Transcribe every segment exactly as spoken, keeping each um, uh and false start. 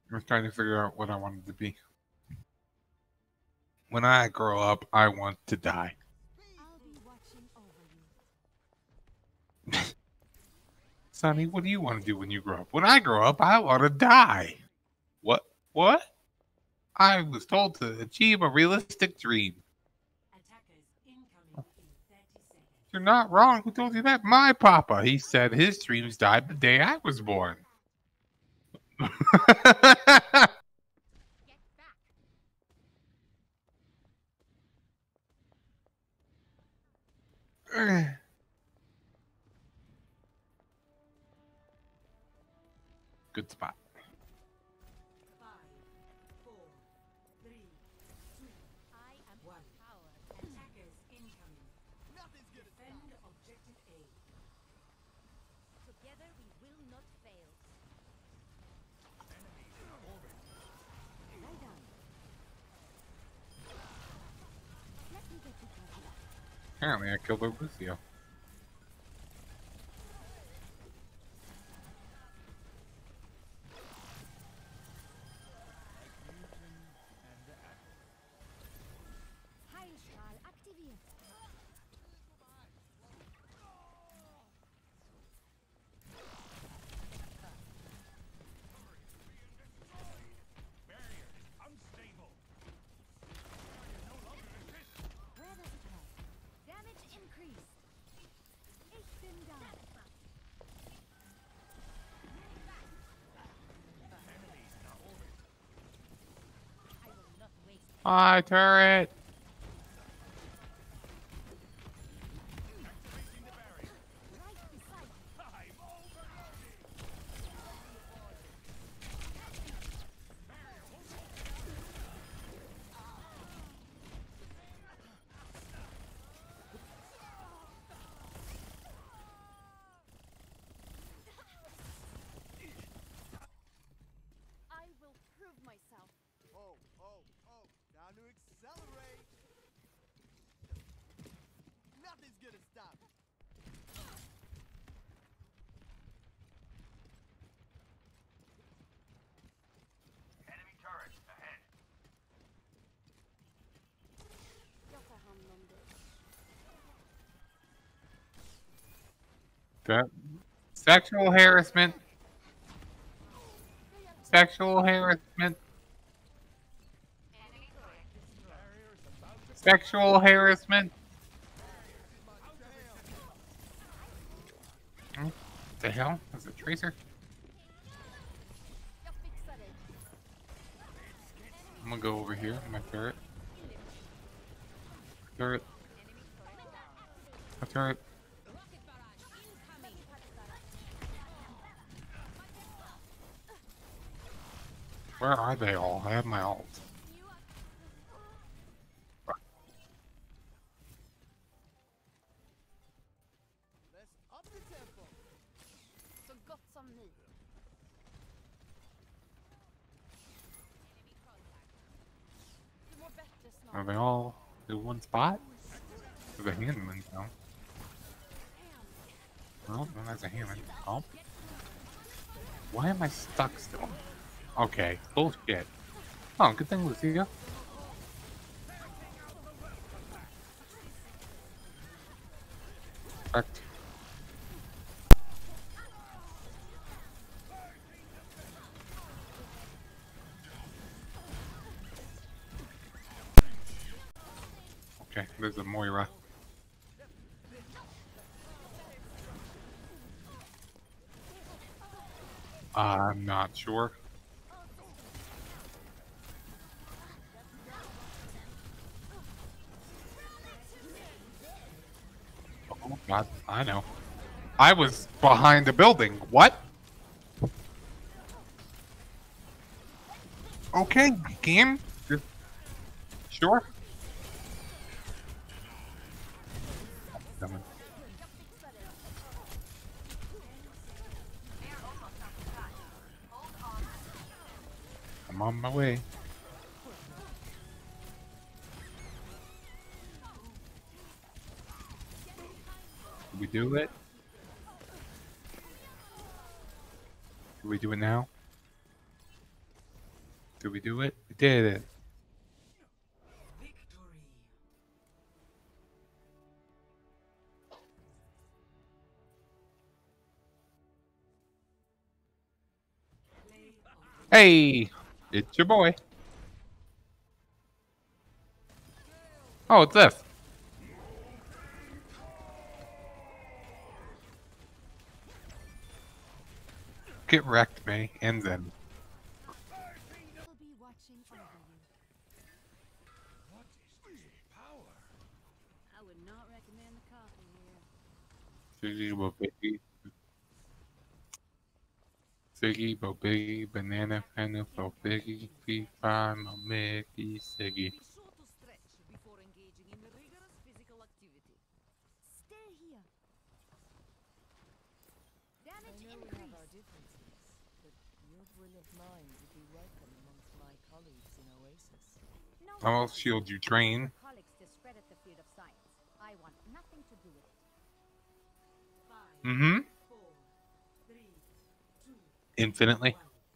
I was trying to figure out what I wanted to be. When I grow up, I want to die. I'll be watching over you. Sonny, what do you want to do when you grow up? When I grow up, I want to die. What? What? I was told to achieve a realistic dream. Attackers incoming in thirty seconds. You're not wrong. Who told you that? My papa. He said his dreams died the day I was born. Get back. Good spot. Five, four, three, two, I am one. Power. Attackers incoming. Nothing's gonna defend objective A. Together we will not fail. Well done. Let me get you covered. Apparently, I killed Lucio. Heilstrahl aktiviert. Where does it hurt? Damage increased. Ich bin da. I will not waste. Hi, turret. Right beside you. I will prove myself. Oh, oh, oh, time to accelerate! Nothing's gonna stop me. Enemy turret ahead. Jag tar hand om dig. That sexual harassment. Sexual harassment. Sexual harassment. Hmm? The hell? Is it Tracer? Jag fixar dig. I'm gonna go over here. My turret. Turret. My turret. Rocket barrage incoming. Where are they all? I have my ult. Let's up the tempo. Så gott som ny. Du mår bättre snart. Are they all in one spot? There's a Hammond now. Well, no, that's a Hammond. Oh. Why am I stuck still? Okay, bullshit. Oh, good thing, Lucia. Correct. Okay, there's a Moira. I'm not sure. Oh God, I know. I was behind a building. What? Okay, game. Just- Sure. Damn it. I'm on my way. Did we do it? Can we do it now? Did we do it? We did it. Hey, it's your boy. Oh, it's this. Get wrecked, May, and then. We'll be watching over you. I would not recommend the coffee here. Siggy, Bobiggy. Siggy, Bobiggy, Banana, Panda, Bobiggy, Fifa, Mickey, Siggy. Be sure to stretch before engaging in rigorous physical activity. Stay here. I Damage know we have increase. our differences, but your brilliant mind would be welcome amongst my colleagues in Oasis. No I'll problem. shield you, train. Colleagues discredit the field of science. I want nothing to do with it. Mm-hmm. Infinitely.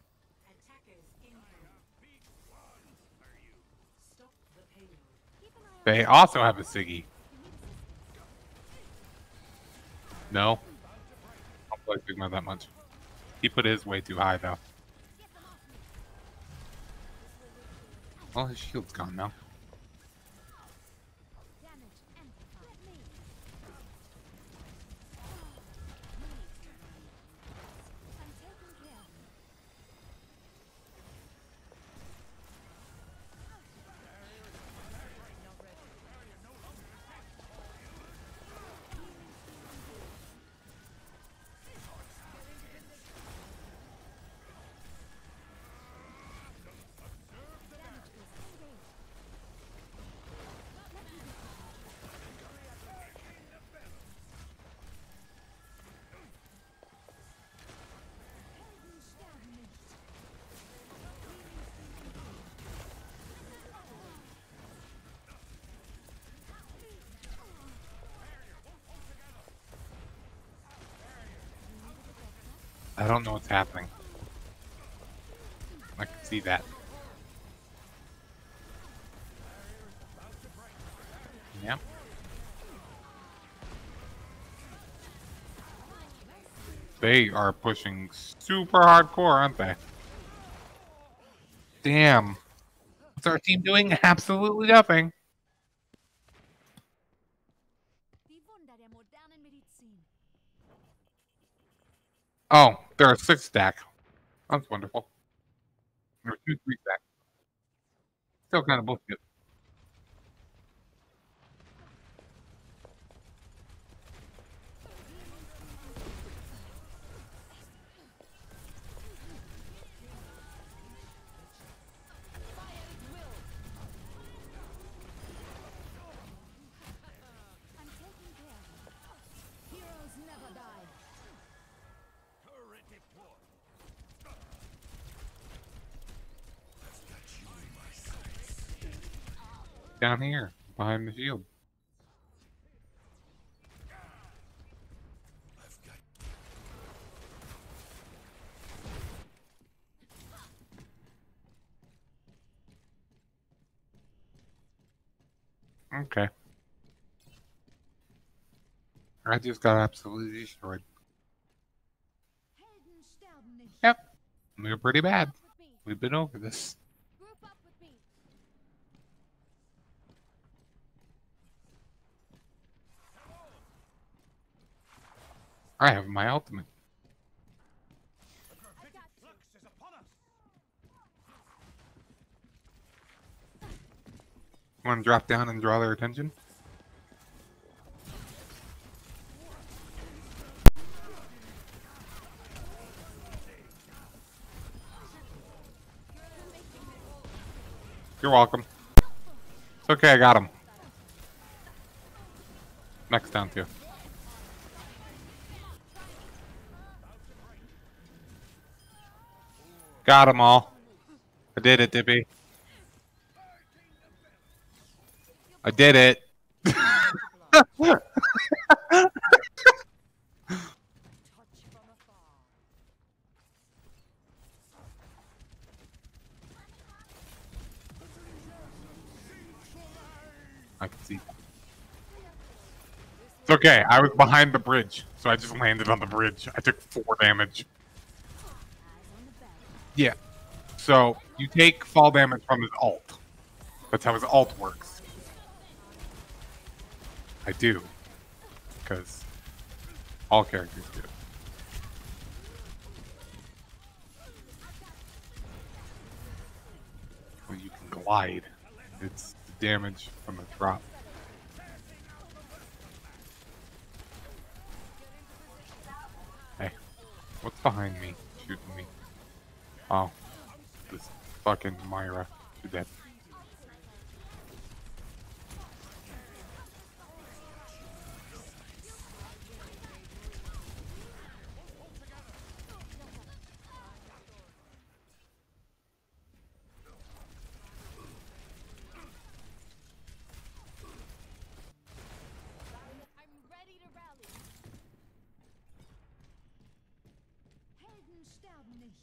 Keep an eye on They also have a Siggy. No. I don't play Sigma that much. He put his way too high, though. Well, his shield's gone now. damage amplified. Let me. I'm taking care of you. I don't know what's happening. I can see that. Yep. They are pushing super hardcore, aren't they? Damn. What's our team doing? Absolutely nothing. Die Wunder der modernen Medizin. Oh, they're a six stack. That's wonderful. Or two, three stack. Still kind of bullshit. I'm taking care of you. Heroes never die. Down here, behind the shield. Okay. I just got absolutely destroyed. Helden sterben nicht. Yep. We were pretty bad. Up with me. We've been over this. Group up with me. I have my ultimate. I got you. Flux is upon us. Want to drop down and draw their attention? You're welcome. It's okay, I got him. Next down too. Got them all. I did it, Dippy. I did it. Touch from afar. I can see. It's okay. I was behind the bridge, so I just landed on the bridge. I took four damage. Yeah. So you take fall damage from his ult. That's how his ult works. I do. Because all characters do. Well, you can glide. It's the damage from a drop. Hey, what's behind me shooting me? Oh, this fucking Myra. She's dead. I'm ready to rally. Helden sterben nicht.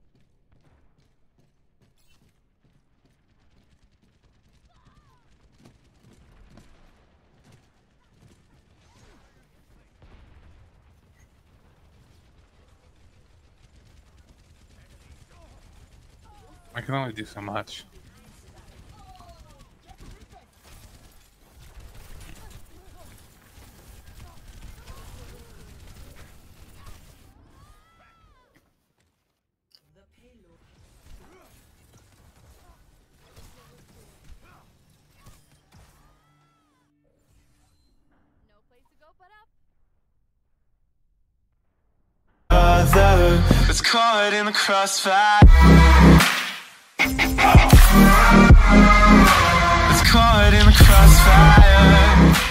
I can only do so much. No place to go but up. That's caught in the crossfire. That's caught in the crossfire.